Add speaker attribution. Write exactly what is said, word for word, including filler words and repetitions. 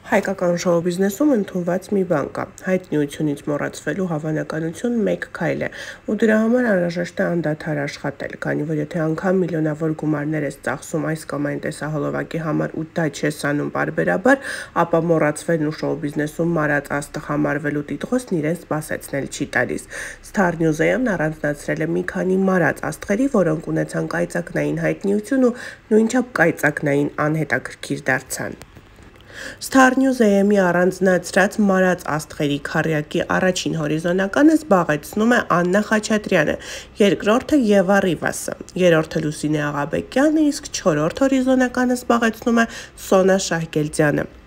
Speaker 1: Հայկական շոու բիզնեսում ընդունված մի բան կա՝ հայտնիությունից մոռացվելու հավանականություն մեկ քայլ է, ու դրա համար անհրաժեշտ է անդադար աշխատել, քանի որ եթե անգամ միլիոնավոր գումարներ ես ծախսում այս կամ այն տեսահոլովակի համար ու դա չես անում պարբերաբար, ապա մոռացվելն ու շոու բիզնեսում մարած աստղ համարվելու տիտղոսն իրեն սպասեցնել չի տալիս։ Star News-ն առանձնացրել է մի քանի մարած աստղերի, որոնք ունեցան կայծակնային հայտնիություն ու նույնչափ կայծակնային անհետաքրքիր դարձան։ Star News-ի առանձնացրած մարած աստղերի քառյակի առաջին հորիզոնականը զբաղեցնում է Աննա Խաչատրյանը, երկրորդը Եվա Ռիվասը, երրորդը Լուսինե Աղաբեկյանը, իսկ չորրորդ հորիզոնականը զբաղեցնում է Սոնա Շահգելդյանը։